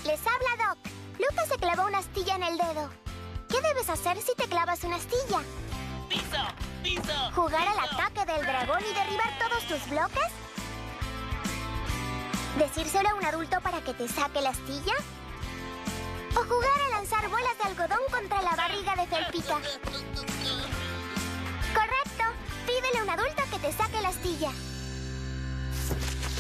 Les habla Doc. Lucas se clavó una astilla en el dedo. ¿Qué debes hacer si te clavas una astilla? ¡Piso! ¡Piso! ¿Jugar al ataque del dragón y derribar todos tus bloques? ¿Decírselo a un adulto para que te saque la astilla? ¿O jugar a lanzar bolas de algodón contra la barriga de Felpica? Correcto. Pídele a un adulto que te saque la astilla.